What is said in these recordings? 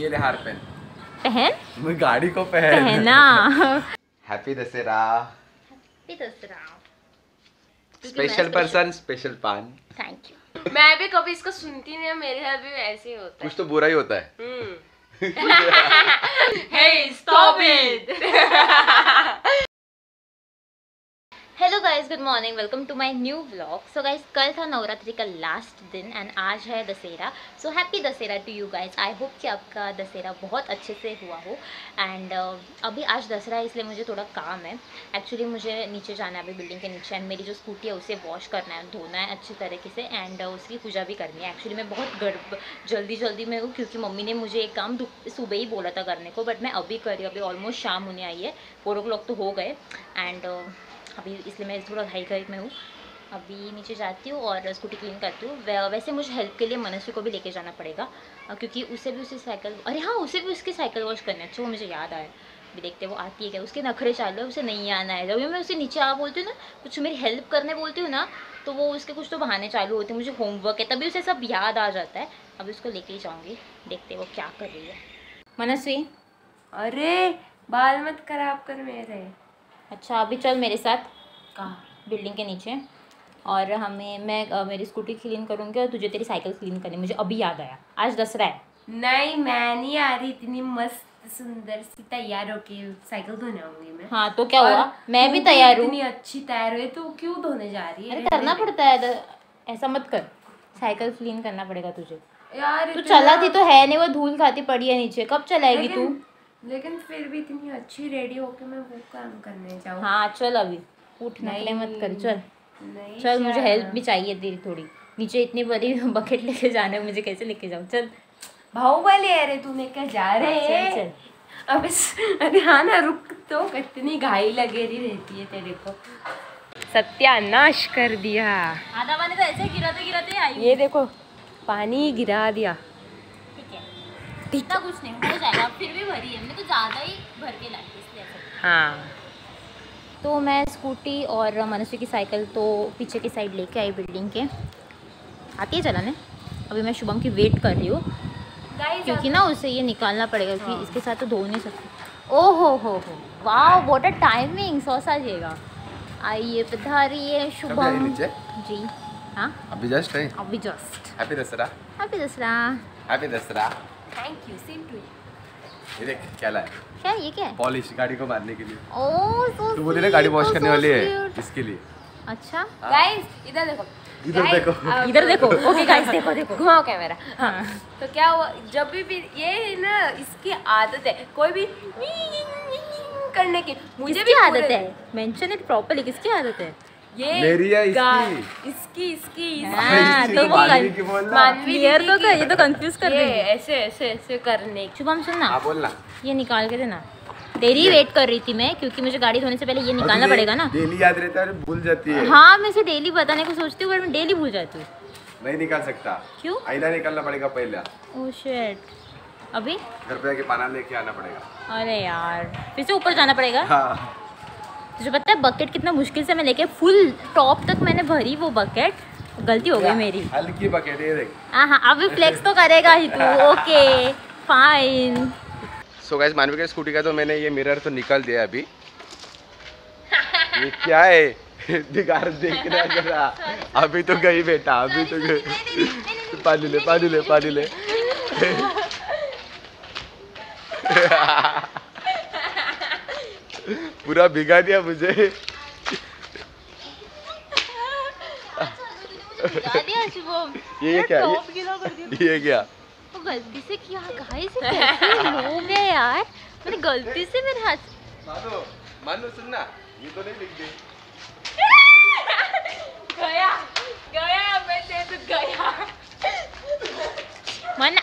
के लिए हार पहन मैं गाड़ी को पहना। Happy Dussehra. Special person special paan. Thank you. मैं भी कभी इसको सुनती नहीं, मेरे साथ भी ऐसे ही होता है। कुछ तो बुरा ही होता है। Hey, stop it! Hello guys, good morning, welcome to my new vlog. So guys, कल था नवरात्रि का लास्ट दिन एंड आज है Dussehra. So happy Dussehra to you guys. I hope कि आपका दशहरा बहुत अच्छे से हुआ हो। एंड अभी आज दशहरा है इसलिए मुझे थोड़ा काम है। एक्चुअली मुझे नीचे जाना है, अभी बिल्डिंग के नीचे, एंड मेरी जो स्कूटी है उसे वॉश करना है, धोना है अच्छी तरीके से, एंड उसकी पूजा भी करनी है। एक्चुअली मैं बहुत जल्दी में हूँ क्योंकि मम्मी ने मुझे एक काम सुबह ही बोला था करने को, बट मैं अभी करी। अभी ऑलमोस्ट शाम होने आई है, 4 o'clock तो हो गए, एंड अभी इसलिए मैं थोड़ा हाई में हूँ। अभी नीचे जाती हूँ और स्कूटी क्लीन करती हूँ। वैसे मुझे हेल्प के लिए मनस्वी को भी लेके जाना पड़ेगा क्योंकि उसे भी उसकी साइकिल, अरे हाँ, उसे भी उसकी साइकिल वॉश करनी है। अच्छा, वो मुझे याद आया, अभी देखते हैं वो आती है क्या। उसके नखरे चालू है, उसे नहीं आना है। जब मैं उसे नीचे आ बोलती हूँ ना, कुछ मेरी हेल्प करने बोलती हूँ ना, तो वो उसके कुछ तो बहाने चालू होते हैं, मुझे होमवर्क है, तभी उसे सब याद आ जाता है। अभी उसको लेके ही जाऊँगी, देखते हैं वो क्या कर रही है। मनस्वी, अरे बाल मत खराब कर मेरे। अच्छा अभी चल मेरे साथ बिल्डिंग के नीचे, और मैं मेरी स्कूटी क्लीन करूँगी और तुझे तेरी साइकिल क्लीन करनी। मुझे अभी याद आया, आज दशहरा है। नहीं, मैं नहीं आ रही। इतनी मस्त सुंदर सी तैयार होके साइकिल धोने आऊंगी मैं। हाँ तो क्या हुआ, मैं भी तैयार हूँ। इतनी अच्छी तैयार हुई तो क्यों धोने जा रही है? अरे करना पड़ता है, ऐसा मत कर, साइकिल क्लीन करना पड़ेगा तुझे यार। तू चलाती तो है नहीं, वो धूल खाती पड़ी है नीचे, कब चलाएगी तू? लेकिन फिर भी इतनी अच्छी रेडी होके मैं वो काम करने जाऊँ। हाँ चल, अभी उठ, नखरे मत कर, चल नहीं चल, मुझे हेल्प भी चाहिए तेरी थोड़ी। नीचे इतनी बड़ी बकेट लेके जाना है, मुझे कैसे लेके जाऊँ? चल बाहुबली है रे, तू लेकर जा रहे हैं। चल। अब अरे हाँ ना, रुक तो, कितनी घाई लगे रहती है तेरे को। सत्यानाश कर दिया। आधा पानी तो ऐसे गिराते आई। ये देखो, पानी गिरा दिया। ठीक है, इतना कुछ नहीं हो जाएगा, फिर भी भरी है, मैं तो ज़्यादा ही भर के लाई इसलिए ऐसा। हाँ, तो मैं स्कूटी और मनस्वी की साइकिल तो पीछे की साइड लेके आई बिल्डिंग के। आती है चलाने। अभी मैं शुभम की वेट कर रही हूँ क्योंकि ना उसे ये निकालना पड़ेगा क्योंकि इसके साथ तो धो नहीं सकती। ओहो हो, वाह व्हाट अ टाइमिंग, 100 साल जिएगा। आइए पधारिए शुभम जी। हाँ अभी जस्ट है। अभी just. Happy Dussehra. Happy Dussehra. Happy Dussehra. Thank you, same to you. ये देख क्या लाया, क्या ये क्या है? पॉलिश गाड़ी को मारने के लिए। ओह सो तू बोली ना गाड़ी वॉश करने वाली है, इसके लिए। अच्छा गाइस इधर देखो, इधर देखो, इधर देखो। ओके गाइस, देखो देखो, घुमाओ कैमरा। हाँ तो क्या हुआ, जब भी ये ना इसकी आदत है कोई भी करने की। मुझे किसकी भी आदत है? मेंशन इट प्रॉपर्ली, किसकी आदत है? ये मेरी है, इसकी हाँ, तो वो मानवी की बोलना। मानवी क्लियर दीदी तो की। कर, ये तो कंफ्यूज कर ये रही है। ऐसे ऐसे ऐसे करने की। शुभम सुन ना, हाँ बोलना। ये निकाल के देना। तेरी वेट कर रही थी मैं क्योंकि मुझे गाड़ी धोने से पहले ये निकालना पड़ेगा ना। डेली याद रहता है, भूल जाती है। हाँ, मैं इसे डेली बताने को सोचती हूँ पर मैं डेली भूल जाती हूँ। नहीं निकाल सकता। क्यों? आईना निकालना पड़ेगा पहले। ओह शिट, अभी घर पे आके पाना लेके आना पड़ेगा। अरे यार, फिर से ऊपर जाना पड़ेगा। हाँ। तुझे पता है बकेट कितना मुश्किल से मैं लेके फुल टॉप तक मैंने भरी वो बकेट। गलती हो गई मेरी। हल्की बकेट है, देख। हाँ, अभी फ्लेक्स तो करेगा ही तू। Okay fine. सो गाइस, मानवी के स्कूटी का तो मैंने ये मिरर तो निकाल दिया अभी। ये क्या है? दिगार देख रहा जरा। अभी तो गई बेटा, अभी तो गई। पानी ले। पूरा भिगा दिया मुझे। ये क्या? ये क्या? तो गलती से किया, गाइस कैसे लोग हैं यार। मैंने गलती से मेरे हाथ। मानो सुनना, ये तो नहीं लिख दे। गया मैं तो गया। मना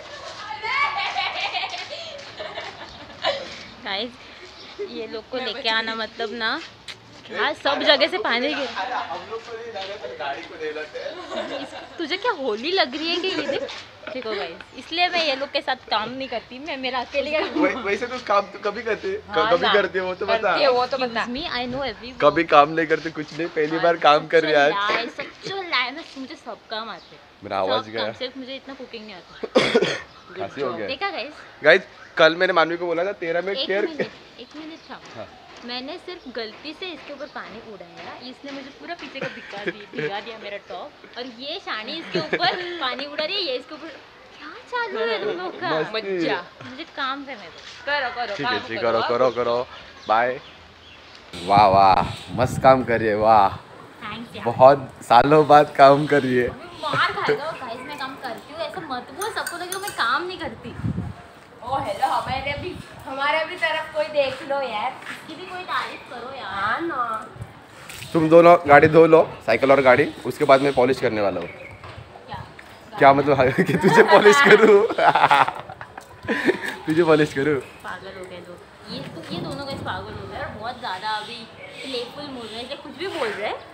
गाइस, ये लोग को लेके आना मतलब ना यार, सब जगह से पानी गिर। हम लोग को नहीं लगा तो गाड़ी को ले लेते हैं। तुझे क्या होली लग रही है कि ये देख? देखो गाइस, इसलिए मैं ये लोग के साथ काम नहीं करती, मैं मेरा अकेले का। वैसे तो काम तो कभी करते, हाँ, कभी करते वो तो बता। वो तो बता। मी आई नो एवरी। कभी काम नहीं करते, कुछ नहीं, पहली बार काम कर रही है आज। सच्चो लाई है ना, मुझे सब काम आते हैं। मेरा आवाज सब गया। काम, सिर्फ मुझे इतना कुकिंग नहीं आता। खांसी हो गया। देखा गाइस? गाइस कल मैंने मानवी को बोला था 13 मिनट एक केयर। मिनट था। हाँ। मैंने सिर्फ गलती से इसके ऊपर पानी उड़ाया, इसने मुझे पूरा पीछे का भिगा दिया मेरा टॉप, और ये शानी इसके ऊपर पानी उड़ा रही है, ये इसके ऊपर। क्या चालू है तुम लोग का? मस्ती। मज्जा। मुझे काम करने दो। करो ठीक है काम ठीक, करो, करो करो बाय। वाह वाह मस्त काम करिए, वाह थैंक्स यार। बहुत सालों बाद काम करिए। मार खाएगा गाइस, मैं काम करती हूँ, ऐसा मत बोल, सबको लगेगा मैं काम नहीं करती। ओ हेलो, हमारे भी तरफ कोई देख लो यार। इसकी भी कोई तारीफ करो यार। हाँ ना। तुम दोनों गाड़ी धो लो, साइकिल और गाड़ी, उसके बाद मैं पॉलिश करने वाला हूँ। क्या? क्या मतलब कि तुझे पॉलिश करूँ? तुझे पॉलिश करूँ? पागल हो गए लोग, ये दोनों गाइस पागल हो गए और बहुत ज़्यादा अभी प्लेफुल मूड में, इसलिए कुछ भी बोल रहे हैं।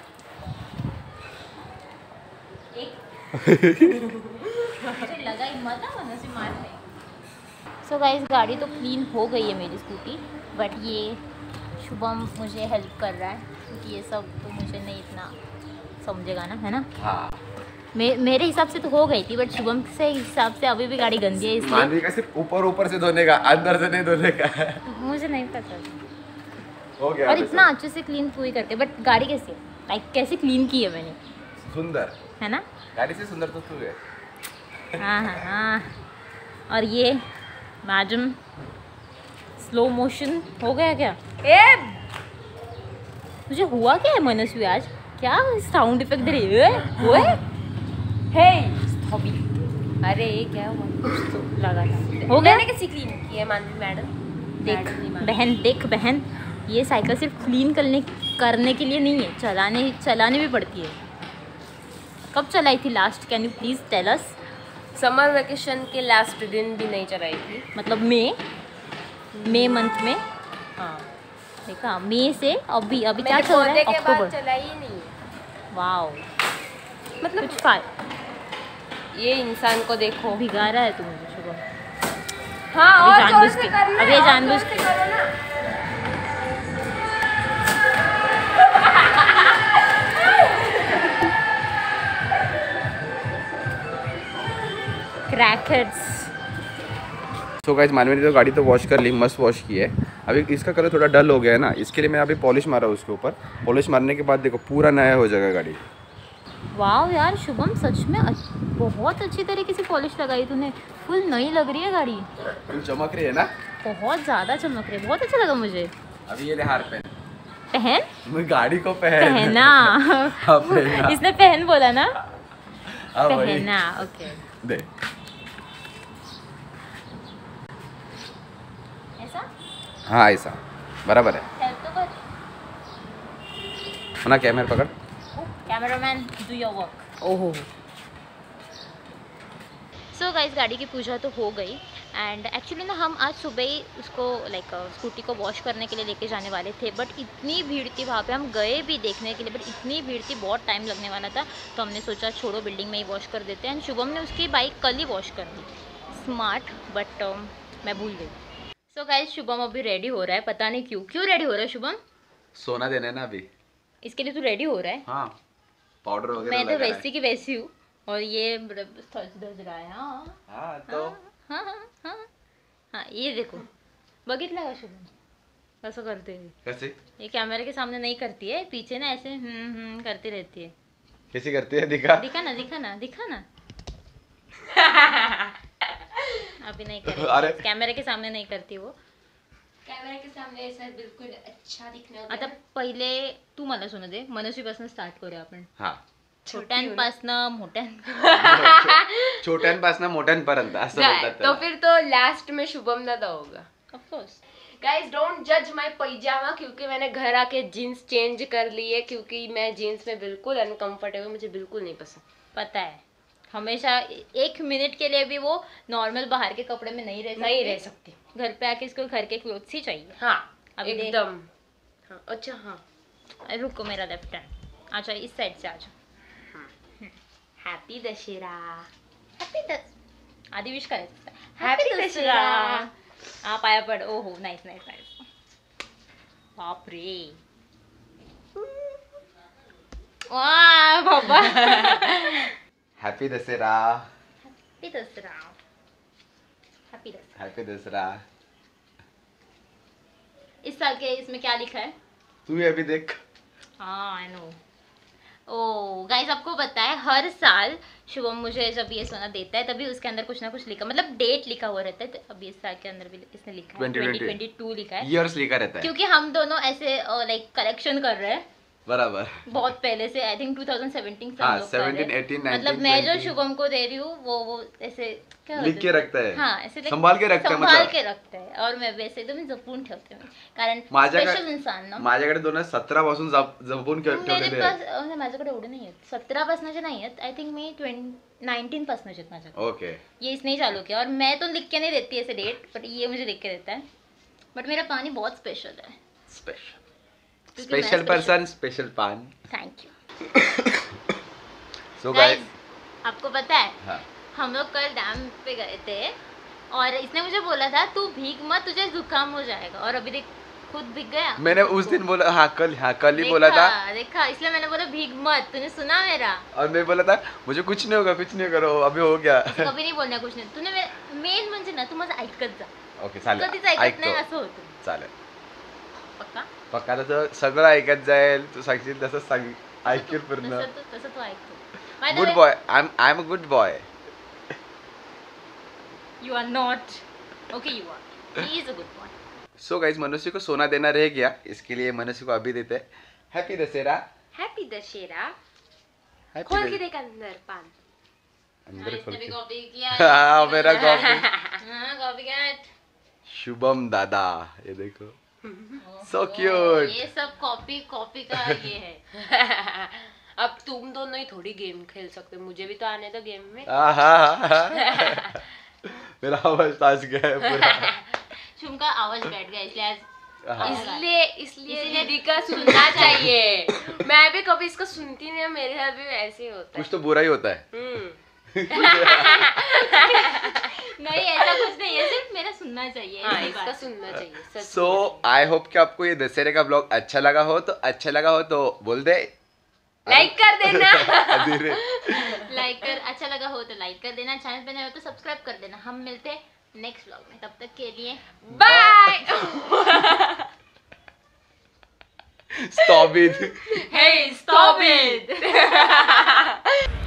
मुझे लगा ही मत आ मन से मारने। सो गाइस गाड़ी तो क्लीन हो गई है मेरी स्कूटी, बट ये शुभम मुझे हेल्प कर रहा है, क्योंकि ये सब तो मुझे नहीं इतना समझेगा ना, है ना? हाँ। मेरे हिसाब से तो हो गई थी, बट शुभम से हिसाब से अभी भी गाड़ी गंदी है, इसलिए मानवी का सिर्फ ऊपर से धोने का, अंदर से नहीं धोने का। मुझे नहीं पता। हो गया। और इतना अच्छे से क्लीन कोई करते, बट गाड़ी कैसी है, लाइक कैसे क्लीन की है मैंने, सुंदर है ना? गाड़ी से सुंदर तो तू है। हाँ। और ये मैडम स्लो मोशन हो गया क्या? ए मुझे हुआ क्या है मनस्वी आज? क्या साउंड इफेक्ट दे रही है? ओए हे हॉबी। अरे क्या हुआ? कुछ तो लगा था। हो गया? मैंने कैसे क्लीन की है मानवी मैडम? देख बहन, ये साइकिल सिर्फ क्लीन करने के लिए नहीं है, चलाने भी पड़ती है। कब चलाई थी last? Can you please tell us? Summer vacation के लास्ट दिन भी नहीं चलाई थी। मतलब मई मंथ में। हाँ देखा, मई से अभी क्या चल रहा है? के बाद अक्टूबर। चलाई ही नहीं है। वाओ, मतलब कुछ ये इंसान को देखो। भिगा रहा है तू मुझे शुभम। हाँ अभी और जोर जानबूझ से के। करना है, अब ये और जानबूझ जोर से के। करो ना। क्रैकर्स। सो गाइस मानवी ने तो गाड़ी तो वॉश कर ली, मस्त वॉश की है। अभी इसका कलर थोड़ा डल हो गया है ना, इसके लिए मैं अभी पॉलिश मारा उसके ऊपर। पॉलिश मारने के बाद देखो पूरा नया हो जाएगा गाड़ी। वाओ यार शुभम, सच में बहुत अच्छी तरीके से पॉलिश लगाई तूने, फुल नई लग रही है गाड़ी, फुल चमक रही है ना? बहुत ज़्यादा चमक रही है, बहुत अच्छा लगा मुझे। अभी ये ले हार पहन। पहन? गाड़ी को पहना। हाँ, पहना। इसने पहन बोला ना? हाँ, वही। पहना, ओके। दे ऐसा? हाँ ऐसा बराबर है। हेल्प तो कर। अपना कैमरा पकड़। Cameraman do your work. ओहो। सो गाइस गाड़ी की पूजा तो हो गई, एंड एक्चुअली ना हम आज सुबह ही उसको स्कूटी को वॉश करने के लिए लेके जाने वाले थे, बट इतनी भीड़ थी वहाँ पे, हम गए भी देखने के लिए, बट इतनी भीड़ थी, बहुत टाइम लगने वाला था, तो हमने सोचा छोड़ो बिल्डिंग में ही वॉश कर देते हैं। एंड शुभम ने उसकी बाइक कल ही वॉश कर दी, स्मार्ट, बट मैं भूल गई। सो गाइस शुभम अभी रेडी हो रहा है, पता नहीं क्यों रेडी हो रहा है शुभम? सोना देना है ना अभी, इसके लिए तू रेडी हो रहा है? हाँ पाउडर वगैरह मैं तो लगा है। वैसी की वैसी हूँ, और ये धज रहा है। हाँ हाँ तो हाँ ये देखो, बघितला का शुभम कसं करते हुए? कैसे ये कैमरे के सामने नहीं करती है, पीछे ना ऐसे करती रहती है। कैसे करती है? दिखा दिखा ना अभी नहीं करेगी, अरे। कैमरे के सामने नहीं करती वो। कैमरे के सामने ऐसा बिल्कुल अच्छा दिखना होता आता पहिले तू मला सोनं दे, मनस्वीपासून स्टार्ट करूया आपण, हाँ छोट्यांपासनं छोट्यांपासून मोठ्यांपर्यंत असं बोलतात तो त्याला. फिर तो लास्ट में शुभम दादा होगा। ऑफकोर्स। गाइस डोंट जज माय पैजामा, क्योंकि मैंने घर आके जीन्स चेंज कर ली है, क्योंकि मैं जीन्स में बिल्कुल अनकंफर्टेबल, मुझे बिल्कुल नहीं पसंद। पता है, हमेशा 1 मिनट के लिए भी वो नॉर्मल बाहर के कपड़े में नहीं रह सकती। घर पे आके इसको घर के क्लोथ्स ही चाहिए। हाँ अभी देख। एकदम। हाँ अच्छा हाँ रुको मेरा लेफ्ट हैंड, अच्छा इस साइड से आजा। हैप्पी दशहरा। आधी विश करायचं, Happy दशहरा। हा पाया पड। ओहो नाईस नाईस नाईस। बाप रे, वाह बाबा। Happy Dussehra. Happy Dasara. Happy Dasara. Happy Dussehra. इस साल के इसमें क्या लिखा है? तू ये अभी देख। हाँ आई नो। ओ गाइस, आपको पता है हर साल शुभम मुझे जब ये सोना देता है तभी उसके अंदर कुछ ना कुछ लिखा, मतलब डेट लिखा हुआ रहता है। तो अभी इस साल के अंदर भी इसने लिखा है 2022 लिखा है, ईयर्स लिखा रहता है क्योंकि हम दोनों ऐसे लाइक कलेक्शन कर रहे हैं बराबर। बहुत पहले से। आई थिंक 2017 से हाँ, हम लोग कर रहे 17, हैं। 18, 19, मतलब मैं जो 20 शुभम को दे रही हूँ वो ऐसे क्या लिख के रखता है। हाँ ऐसे संभाल के रखता है, संभाल मतलब के रखता है। और मैं वैसे एकदम जपून ठेवते हूँ, कारण माझ्याकडे- स्पेशल इंसान ना। माझ्याकडे 2017 पासून जपून मेरे ठेवलेले पास आहेत. माझ्याकडे एवढे नाही आहेत, 17 पासूनचे नाही आहेत. आय थिंक मी 19 पासूनचे आहेत माझ्याकडे. ओके. ये इसने ही चालू किया और मैं तो लिख के नहीं देती ऐसे डेट, बट ये मुझे लिख के देता है. बट मेरा पानी बहुत स्पेशल है. स्पेशल क्योंकि मैं special person special paan. Thank you. So guys, guys, आपको पता है हाँ हम लोग कल डैम पे गए थे और इसने मुझे बोला था तू भीग मत, तुझे जुकाम हो जाएगा. और अभी देख खुद भीग गया. मैंने उस दिन बोला, हाँ कल ही बोला था. देखा, इसलिए मैंने बोला भीग मत. तूने सुना मेरा? और मैं बोला था मुझे कुछ नहीं होगा, कुछ नहीं करो, अभी हो गया. कभी नाही बोलणार कुछ नाही. तूने मेन म्हणजे ना तू माझं ऐकत जा. ओके चालेल, कधीच ऐकत नाही ऐकतो. असं होतं. चालेल पक्का? पक्का. तसं सगळं ऐकत जाईल, तू सांगशील तसं सांग, ऐकेल पूर्ण. तसं तू ऐकतो. Good boy. I am a good boy. You are not. Okay you are. He is a good boy. So guys, मनुष्य को सोना देना रह गया, इसके लिए मनुष्य को अभी देते हैं. Happy Dussehra. Happy Dussehra. Happy खोल के दशहरा. देख अंदर पान. अंदर खोल इसने भी के. कॉपी किया. हाँ मेरा कॉपी. हाँ कॉपी किया. शुभम दादा, ये देखो. So cute. ये सब कॉपी का ये है. अब तुम दोनों ही थोड़ी गेम खेल सकते, मुझे भी तो आने दो गेम में. मेरा आवाज ताज गया है पूरा. शुभम का आवाज बैठ गया इसलिए आज हाँ. इसलिए दीदी का सुनना चाहिए. मैं भी कभी इसको सुनती नहीं, मेरे साथ भी ऐसे ही होता कुछ तो बुरा ही होता है. नहीं ऐसा कुछ नहीं है, सिर्फ मेरा सुनना चाहिए. हाँ, ऐसी इसका बात. सुनना चाहिए. सच सो आई होप कि आपको ये दशहरे का ब्लॉग अच्छा लगा हो तो बोल दे लाइक कर देना. धीरे. लाइक कर, अच्छा लगा हो तो लाइक कर देना, चैनल पे नए हो तो सब्सक्राइब कर देना. हम मिलते हैं नेक्स्ट व्लॉग में, तब तक के लिए bye. Stop it. Hey, stop it.